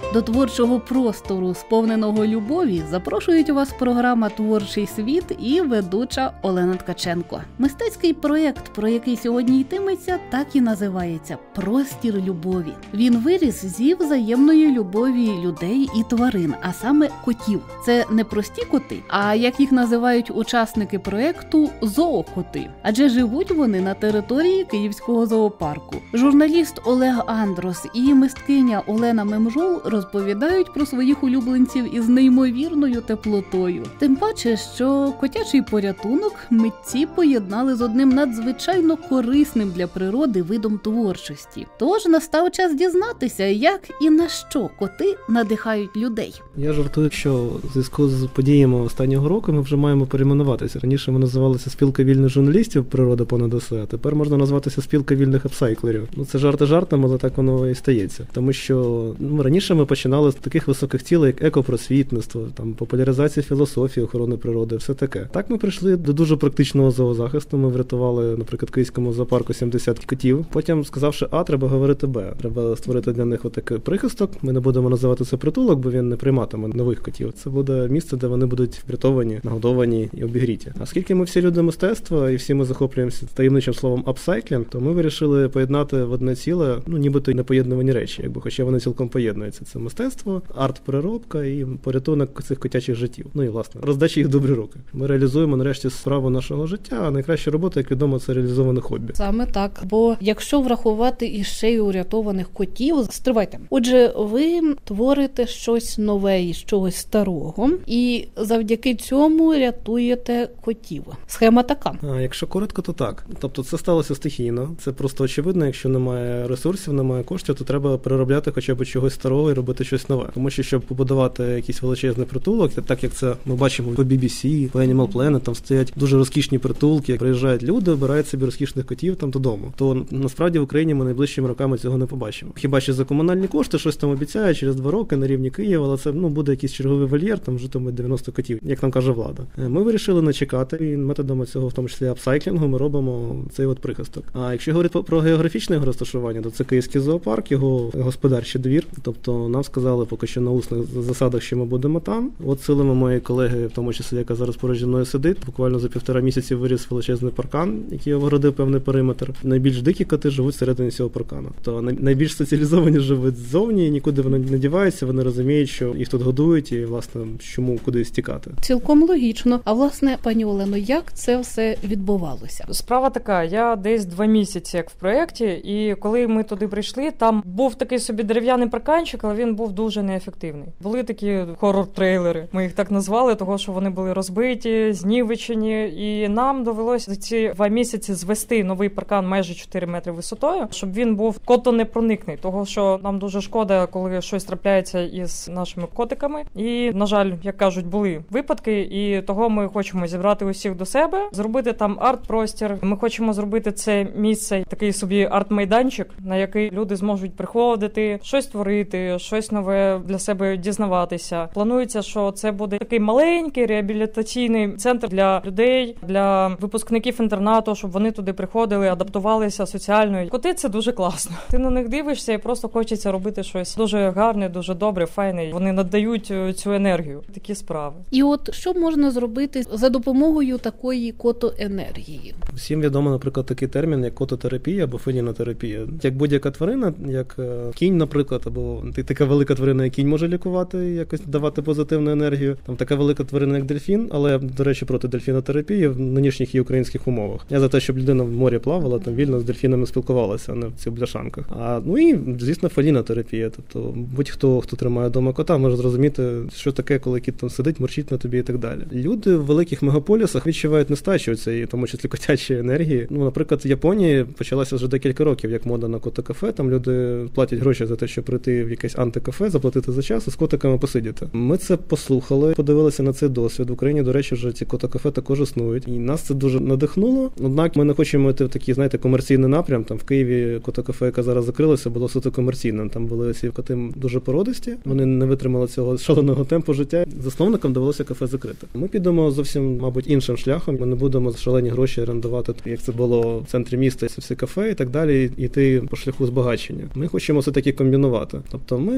До творчого простору, сповненого любові, запрошують вас програма «Творчий світ» і ведуча Олена Ткаченко. Мистецький проєкт, про який сьогодні йтиметься, так і називається «Простір любові». Він виріс зі взаємної любові людей і тварин, а саме котів. Це не прості коти, а, як їх називають учасники проєкту, зоокоти. Адже живуть вони на території Київського зоопарку. Журналіст Олег Андрос і мисткиня Олена Мемжол розповідають про своїх улюбленців із неймовірною теплотою. Тим паче, що котячий порятунок митці поєднали з одним надзвичайно корисним для природи видом творчості. Тож настав час дізнатися, як і на що коти надихають людей. Я жартую, що в зв'язку з подіями останнього року ми вже маємо перейменуватися. Раніше ми називалися спілка вільних журналістів «Природа понад усе», а тепер можна назватися спілка вільних апсайклерів. Це жарти жартом, але так воно і стається. Тому що раніше ми починали з таких високих цілей, як екопросвітництво, популяризація філософії охорони природи, все таке. Так ми прийшли до дуже практичного зоозахисту. Ми врятували, наприклад, Київському зоопарку 70 котів. Потім, сказавши А, треба говорити Б. Треба створити для них отакий прихисток. Ми не будемо називати це притулок, бо він не прийматиме нових котів. Це буде місце, де вони будуть врятовані, нагодовані і обігріті. Оскільки ми всі люди мистецтва і всі ми захоплюємося таємничим словом апсайклінг, то ми вирішили поєднати в одне ціле, нібито й непоєднувані речі, хоча вони цілком поєднуються. Це мистецтво, арт-переробка і порятунок цих котячих життів. І, власне, роздача їх в добрі руки. Ми реалізуємо, нарешті, справу нашого життя, а найкраща робота, як відомо, це реалізоване хобі. Саме так, бо якщо врахувати іще й урятованих котів, стривайте. Отже, ви творите щось нове із чогось старого, і завдяки цьому рятуєте котів. Схема така. Якщо коротко, то так. Тобто це сталося стихійно. Це просто очевидно, якщо немає ресурсів, немає коштів, то треба переробляти хоча б чогось старого і робити щось нове. Тому що, щоб побудувати якийсь величезний притулок, так як це ми бачимо по BBC, по Animal Planet, там стоять дуже розкішні притулки, приїжджають люди, обирають собі розкішних котів там додому. То насправді в Україні ми найближчими роками цього не побачимо. Хіба що за комунальні кошти щось там обіцяють через 2 роки на рівні Києва, але це буде якийсь черговий вольєр, там житиме 90 котів, як нам каже влада. Ми вирішили не чекати, і методами цього, в тому числі апсайклінгу, ми робимо цей прихисток. А якщо говорити про географічне його розташування, то це Київський зоопарк, його господарчий двір. Тобто нам сказали поки що на усних засадах, що ми будемо там. Силами моєї колеги, в тому числі, яка зараз поруч зі мною сидить, буквально за 1,5 місяці виріс величезний паркан, який огородив певний периметр. Найбільш дикі коти живуть всередині цього паркану. То найбільш соціалізовані живуть ззовні, і нікуди вони не діваються, вони розуміють, що їх тут годують і, власне, чому кудись тікати. Цілком логічно. А, власне, пані Олено, як це все відбувалося? Справа така, я десь 2 місяці як в проєкті, і коли ми туди прийшли, там був такий собі дерев'яний парканчик, але він був дуже неефективний. Були такі хорор-трейлери, ми їх так назвали, того, що вони були розбиті, знівечені, і нам довелося за ці 2 місяці звести новий паркан майже 4 метри висотою, щоб він був котонепроникний, того, що нам дуже шкода, коли щось трапляється із нашими котиками. І, на жаль, як кажуть, були випадки, і того ми хочемо зібрати усіх до себе, зробити там арт-простір. Ми хочемо зробити це місце, такий собі арт-майданчик, на який люди зможуть приходити, щось творити, щось нове для себе дізнаватися. Планується, що це буде такий маленький реабілітаційний центр для людей, для випускників інтернату, щоб вони туди приходили, адаптувалися соціально. Коти – це дуже класно. Ти на них дивишся і просто хочеться робити щось дуже гарне, дуже добре, файне. Вони надають цю енергію. Такі справи. І що можна зробити за допомогою такої котоенергії? Всім відомо, наприклад, такий термін, як кототерапія або фелінотерапія. Як будь-яка тварина, як кінь, наприклад, або така велика тварина, як кінь може лікувати, якось давати позитивну енергію. Там така велика тварина, як дельфін, але, до речі, проти дельфінотерапії в нинішніх і українських умовах. Я за те, щоб людина в морі плавала, там вільно з дельфінами спілкувалася, а не в цих бляшанках. І, звісно, фелінотерапія. Тобто будь-хто, хто тримає вдома кота, може зрозуміти, що таке, коли кіт там сидить, мурчить на тобі і так далі. Люди в великих мегаполісах відчувають нестачу цієї, в тому числі котячої енергії. Наприклад, в Японії почалася вже декілька років, як мода на котокафе. Там люди платять гроші за те, щоб прийти в якесь антикафе, заплатити за час і з котиками посидіти. Ми це послухали, подивилися на цей досвід. В Україні, до речі, вже ці котокафе також існують. І нас це дуже надихнуло. Однак ми не хочемо йти в такий, комерційний напрям. Там в Києві котокафе, яке зараз закрилося, було суто комерційним. Там були ці коти дуже породисті. Вони не витримали цього шаленого темпу життя. Засновникам довелося кафе закрити. Ми підемо зовсім, мабуть, іншим шляхом. Ми не будемо за шалені гроші орендувати, як це було в центрі міста, всі кафе і так далі, йти по шляху збагачення. Ми хочемо все-таки комбінувати. Тобто ми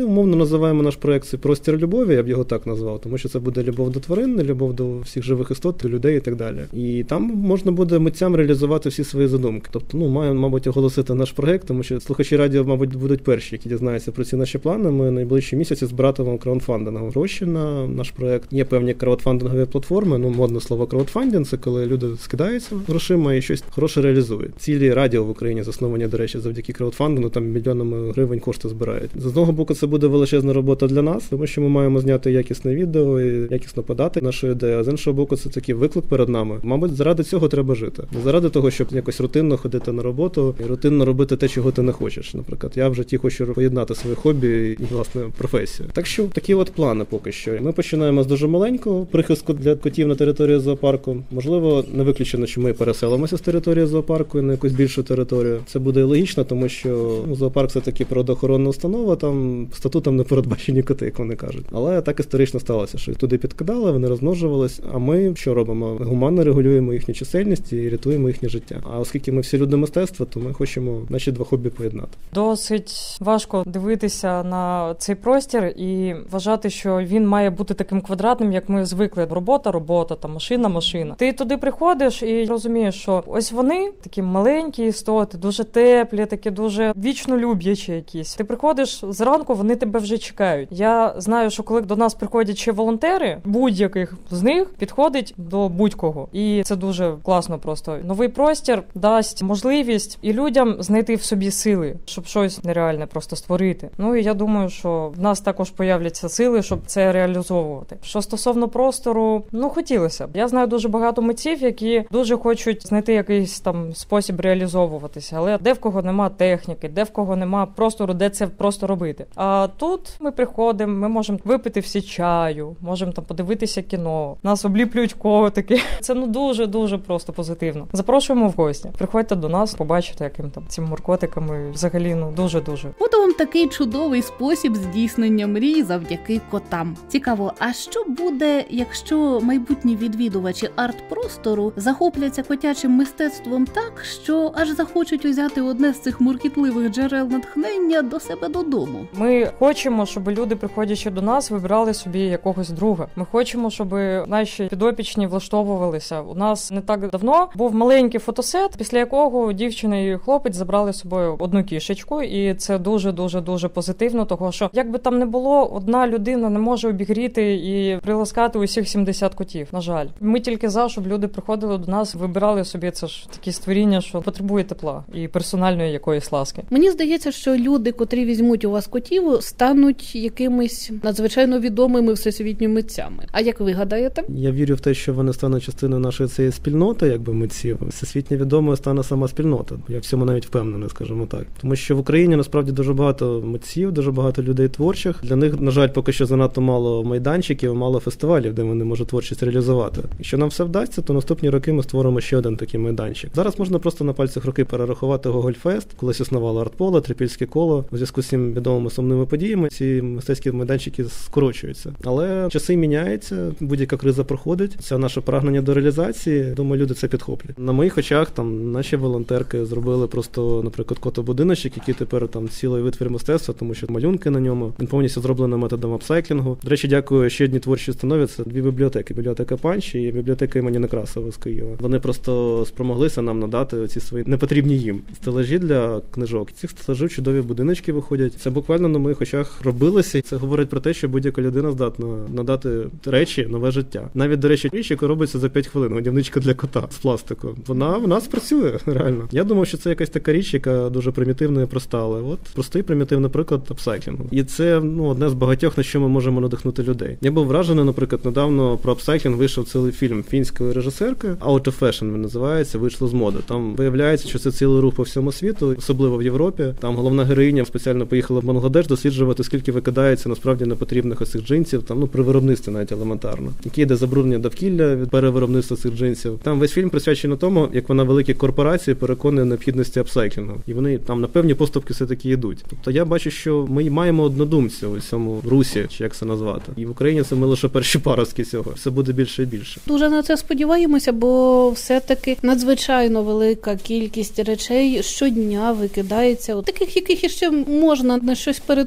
Ми умовно називаємо наш проект «Простір любові», я б його так назвав, тому що це буде любов до тварин, любов до всіх живих істот, до людей і так далі. І там можна буде митцям реалізувати всі свої задумки. Тобто, маємо, мабуть, оголосити наш проект, тому що слухачі радіо, мабуть, будуть перші, які дізнаються про ці наші плани. Ми найближчі місяці збиратимемо краудфандингові гроші на наш проект. Є певні краудфандингові платформи, модне слово краудфандинг, це коли люди скидаються грошима і щось хороше реалізують. Цілі радіо в Україні засновані, до речі, завдяки краудфандингу, там мільйонами гривень кошти збирають. З одного боку, це буде величезна робота для нас, тому що ми маємо зняти якісне відео і якісно подати нашу ідею. А з іншого боку, це такий виклик перед нами. Мабуть, заради цього треба жити. Не заради того, щоб якось рутинно ходити на роботу і рутинно робити те, чого ти не хочеш. Наприклад, я в житті хочу поєднати своє хобі і, власне, професію. Так що такі от плани поки що. Ми починаємо з дуже маленького прихистку для котів на території зоопарку. Можливо, не виключено, що ми переселимося з території зоопарку на якусь більшу територію. Це буде і логічно, тому що зоопарк це таки природоохоронна установа, там статутом не передбачені коти, як вони кажуть. Але так історично сталося, що туди підкидали, вони розмножувались, а ми що робимо? Гуманно регулюємо їхню чисельність і рятуємо їхнє життя. А оскільки ми всі люди мистецтва, то ми хочемо наші два хобі поєднати. Досить важко дивитися на цей простір і вважати, що він має бути таким квадратним, як ми звикли. Робота, там машина. Ти туди приходиш і розумієш, що ось вони такі маленькі істоти, дуже теплі, такі дуже вічно люблячі якісь. Ти приходиш зранку, вони тебе вже чекають. Я знаю, що коли до нас приходять ще волонтери, будь-яких з них підходить до будь-кого. І це дуже класно просто. Новий простір дасть можливість і людям знайти в собі сили, щоб щось нереальне просто створити. І я думаю, що в нас також появляться сили, щоб це реалізовувати. Що стосовно простору, хотілося б. Я знаю дуже багато митців, які дуже хочуть знайти якийсь там спосіб реалізовуватися, але де в кого нема техніки, де в кого нема простору, де це просто робити. А тут ми приходимо, ми можемо випити всі чаю, можемо там подивитися кіно, нас обліплюють котики. Це дуже-дуже просто позитивно. Запрошуємо в гості. Приходьте до нас, побачите, яким там цим муркотиками взагалі дуже-дуже. От вам такий чудовий спосіб здійснення мрій завдяки котам. Цікаво, а що буде, якщо майбутні відвідувачі арт-простору захопляться котячим мистецтвом так, що аж захочуть узяти одне з цих муркітливих джерел натхнення до себе додому? Ми хочемо, щоб люди, приходячи до нас, вибирали собі якогось друга. Ми хочемо, щоб наші підопічні влаштовувалися. У нас не так давно був маленький фотосет, після якого дівчина і хлопець забрали з собою одну кішечку, і це дуже-дуже-дуже позитивно, того що, як би там не було, одна людина не може обігріти і приласкати усіх 70 котів, на жаль. Ми тільки за, щоб люди приходили до нас, вибирали собі, це ж такі створіння, що потребує тепла і персональної якоїсь ласки. Мені здається, що люди, котрі візьмуть у вас котів, стануть якимись надзвичайно відомими всесвітніми митцями. А як ви гадаєте? Я вірю в те, що вони стануть частиною нашої цієї спільноти, якби митців. Всесвітньо відомою стане сама спільнота. Я в цьому навіть впевнений, скажімо так. Тому що в Україні насправді дуже багато митців, дуже багато людей творчих. Для них, на жаль, поки що занадто мало майданчиків, мало фестивалів, де вони можуть творчість реалізувати. Якщо нам все вдасться, то наступні роки ми створимо ще один такий майданчик. Зараз можна просто на пальцях руки перерахувати Гогольфест, колись існувало Артполе, Трипільське коло. У зв'язку з цим відомими сумними подіями ці мистецькі майданчики скорочуються. Але часи міняються, будь-яка криза проходить. Це наше прагнення до реалізації. Думаю, люди це підхоплять. На моїх очах там наші волонтерки зробили просто, наприклад, котобудиночок, який тепер там цілий витвір мистецтва, тому що малюнки на ньому. Він повністю зроблений методом апсайклінгу. До речі, дякую ще одній творчій установі. Це дві бібліотеки. Бібліотека Панч і бібліотека імені Некрасова з Києва. Вони просто спромоглися нам надати ці свої непотрібні їм стелажі для книжок. Цих стелажів чудові будиночки виходять. Це буквально на моїх очах робилося. І це говорить про те, що будь-яка людина здатна надати речі нове життя. Навіть, до речі, річ, яка робиться за 5 хвилин. Годівничка для кота з пластику. Вона спрацює, реально. Я думав, що це якась така річ, яка дуже примітивна і проста. Але от простий примітивний приклад апсайклінгу. І це одне з багатьох, на що ми можемо надихнути людей. Я був вражений, наприклад, недавно про апсайклінг вийшов цілий фільм фінської режисерки. Out of Fashion він називається, вийшло з моди. Там виявляється, що це цілий рух по всьому світу, особливо в Європі. Там головна героїня спеціально поїхала в Бангладеш досліджувати, скільки викидається насправді непотрібних ось цих джинсів, там при виробництві навіть елементарно. Які йде забруднення довкілля від перевиробництва цих джинсів. Там весь фільм присвячений тому, як вона великі корпорації переконує необхідності апсайклінгу. І вони там на певні поступки все-таки йдуть. Тобто я бачу, що ми маємо однодумців у цьому русі, чи як це назвати. І в Україні це ми лише перші паростки цього. Все буде більше і більше. Дуже на це сподіваємося, бо все-таки надзвичайно велика кількість речей щодня викидається. Таких, яких ще можна на щось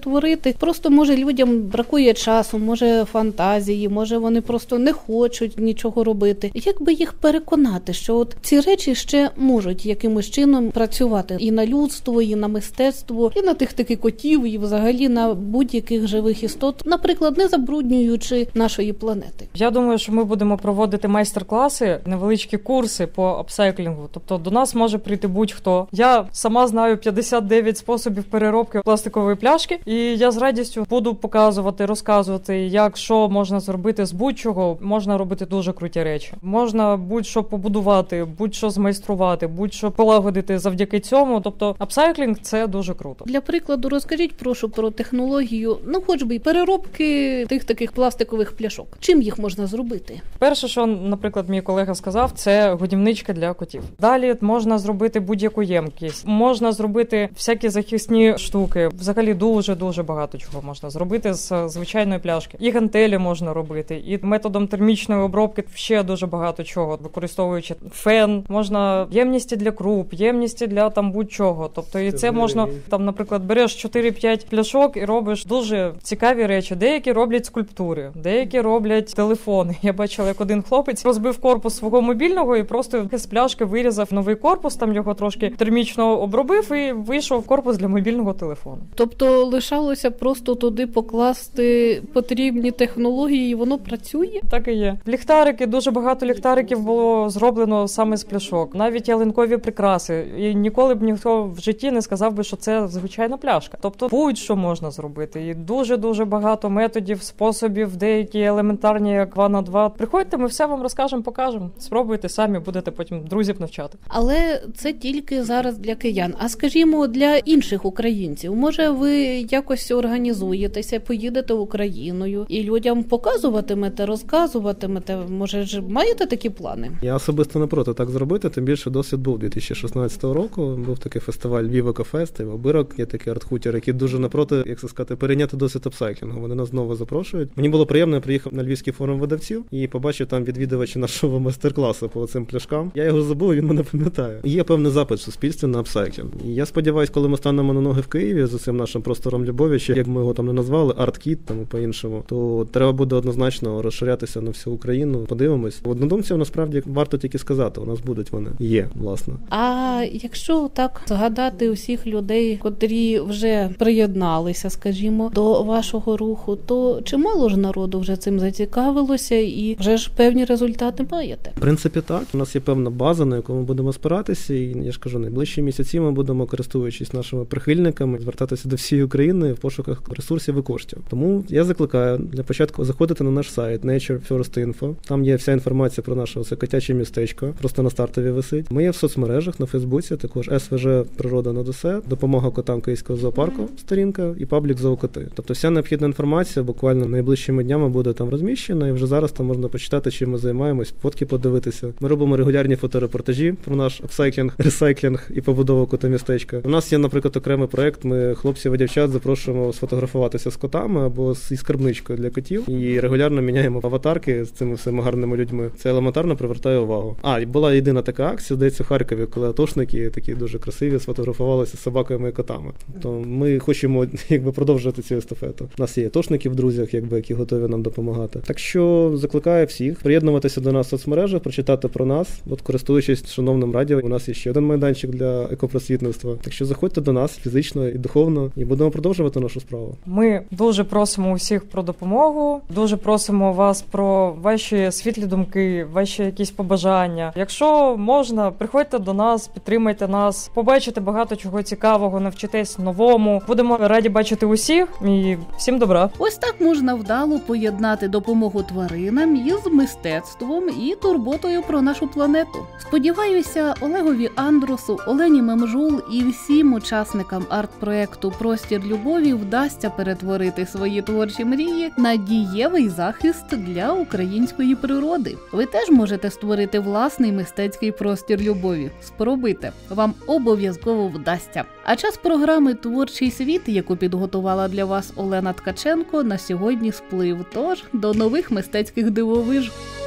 творити. Просто, може, людям бракує часу, може, фантазії, може, вони просто не хочуть нічого робити. Як би їх переконати, що от ці речі ще можуть якимось чином працювати і на людство, і на мистецтво, і на тих таки котів, і взагалі на будь-яких живих істот, наприклад, не забруднюючи нашої планети? Я думаю, що ми будемо проводити майстер-класи, невеличкі курси по апсайклінгу. Тобто до нас може прийти будь-хто. Я сама знаю 59 способів переробки пластикової пляшки, і я з радістю буду показувати, розказувати, як що можна зробити з будь-чого. Можна робити дуже круті речі. Можна будь-що побудувати, будь-що змайструвати, будь-що полагодити завдяки цьому. Тобто апсайклінг – це дуже круто. Для прикладу, розкажіть, прошу, про технологію, хоч би й переробки тих таких пластикових пляшок. Чим їх можна зробити? Перше, що, наприклад, мій колега сказав, це годівничка для котів. Далі можна зробити будь-яку ємкість. Можна зробити всякі захисні штуки. Взагалі дуже-дуже багато чого можна зробити з звичайної пляшки. І гантелі можна робити, і методом термічної обробки ще дуже багато чого, використовуючи фен. Можна ємності для круп, ємності для там будь-чого. Тобто і це можна, там, наприклад, береш 4-5 пляшок і робиш дуже цікаві речі. Деякі роблять скульптури, деякі роблять телефони. Я бачила, як один хлопець розбив корпус свого мобільного і просто з пляшки вирізав новий корпус, там його трошки термічно обробив і вийшов корпус для мобільного телефону. Тобто лишалося просто туди покласти потрібні технології, і воно працює? Так і є. Ліхтарики, дуже багато ліхтариків було зроблено саме з пляшок. Навіть ялинкові прикраси. І ніколи б ніхто в житті не сказав би, що це звичайна пляшка. Тобто будь-що можна зробити. І дуже-дуже багато методів, способів, деякі елементарні, як 2 на 2. Приходьте, ми все вам розкажемо, покажемо. Спробуйте самі, будете потім друзів навчати. Але це тільки зараз для киян. А скажімо, для інших українців. Може, ви якось організуєтеся, поїдете Україною і людям показуватимете, розказуватимете? Може, ж маєте такі плани? Я особисто не проти так зробити, тим більше досвід був 2016 року. Був такий фестиваль Львів Екофест, Обирок, є такий арт-хутір, які дуже напроти, як це сказати, перейняти досвід апсайклінгу. Вони нас знову запрошують. Мені було приємно, я приїхав на Львівський форум видавців і побачив там відвідувачі нашого майстер-класу по цим пляшкам. Я його забув, він мене пам'ятає. Є певний запит в суспільстві на апсайклінг. І я сподіваюся, коли ми станемо на ноги в Києві за цим нашим простором любові, чи як ми його там не назвали, арт-кіт, там по-іншому, то треба буде однозначно розширятися на всю Україну. Подивимось. Однодумців насправді варто тільки сказати, у нас будуть вони. Є, власне. А якщо так згадати усіх людей, котрі вже приєдналися, скажімо, до вашого руху, то чимало ж народу вже цим зацікавилося і вже ж певні результати маєте? В принципі, так. У нас є певна база, на яку ми будемо спиратися, і я ж кажу, найближчі місяці ми будемо, користуючись нашими прихильниками, звертатися до всієї України в пошуках ресурсів і коштів. Тому я закликаю для початку заходити на наш сайт Nature First Info. Там є вся інформація про наше котяче містечко, просто на стартові висить. Ми є в соцмережах, на Фейсбуці, також СВЖ Природа над усе, допомога котам Київського зоопарку, сторінка і паблік Зоокоти. Тобто вся необхідна інформація буквально найближчими днями буде там розміщена, і вже зараз там можна почитати, чим ми займаємось, фотки подивитися. Ми робимо регулярні фоторепортажі про наш апсайклінг, ресайклінг і побудову котомістечка. У нас є, наприклад, окремий проект, ми хлопців і дівчат запрошуємо сфотографуватися з котами або зі скарбничкою для котів і регулярно міняємо аватарки з цими всіма гарними людьми. Це елементарно привертає увагу. І була єдина така акція, здається, в Харкові, коли атошники такі дуже красиві сфотографувалися з собаками і котами. То ми хочемо продовжувати цю естафету. У нас є атошники в друзях, які готові нам допомагати. Так що закликаю всіх приєднуватися до нас в соцмережах, прочитати про нас. Користуючись шановним радіо, у нас є ще один майданчик для екопросвітництва. Так що заходьте до нас фізично і духовно, і будемо продовжувати нашу справу. Ми дуже просимо усіх про допомогу, дуже просимо вас про ваші світлі думки, ваші якісь побажання. Якщо можна, приходьте до нас, підтримайте нас, побачите багато чого цікавого, навчитесь новому. Будемо раді бачити усіх і всім добра. Ось так можна вдало поєднати допомогу тваринам із мистецтвом і турботою про нашу планету. Сподіваюся, Олегові Андрусу, Олені Мемжул і всім учасникам арт-проекту «Простір любові» вдасться перетворити свої творчі мрії на дієвий захист для української природи. Ви теж можете створити власний мистецький простір любові. Спробуйте, вам обов'язково вдасться. А час програми «Творчий світ», яку підготувала для вас Олена Ткаченко, на сьогодні сплив. Тож, до нових мистецьких дивовиж!